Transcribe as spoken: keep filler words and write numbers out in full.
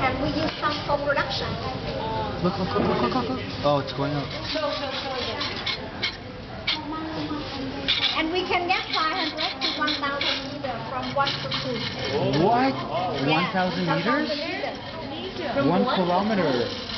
can we use some co-production? Look, look, look, look, look, look, look. Oh, it's going up. Show, show, show again. And we can get five hundred to one thousand meters from one to two. What? Yeah, one thousand that's meters? one meter. One kilometer.